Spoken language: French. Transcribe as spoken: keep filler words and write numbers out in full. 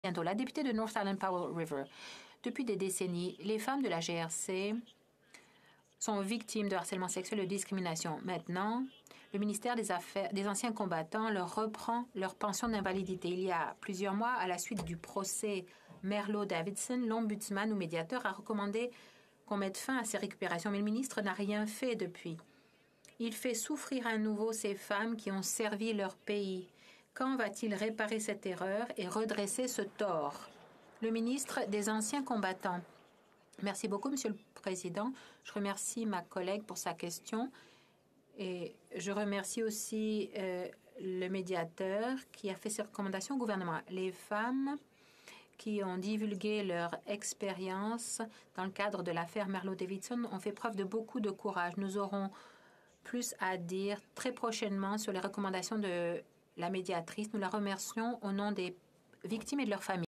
Bientôt, la députée de North Island Powell River. Depuis des décennies, les femmes de la G R C sont victimes de harcèlement sexuel et de discrimination. Maintenant, le ministère des Affaires des anciens combattants leur reprend leur pension d'invalidité. Il y a plusieurs mois, à la suite du procès Merlo Davidson, l'ombudsman ou médiateur a recommandé qu'on mette fin à ces récupérations, mais le ministre n'a rien fait depuis. Il fait souffrir à nouveau ces femmes qui ont servi leur pays. Quand va-t-il réparer cette erreur et redresser ce tort? Le ministre des Anciens combattants. Merci beaucoup, Monsieur le Président. Je remercie ma collègue pour sa question et je remercie aussi euh, le médiateur qui a fait ses recommandations au gouvernement. Les femmes qui ont divulgué leur expérience dans le cadre de l'affaire Merlo Davidson ont fait preuve de beaucoup de courage. Nous aurons plus à dire très prochainement sur les recommandations de la médiatrice. Nous la remercions au nom des victimes et de leurs familles.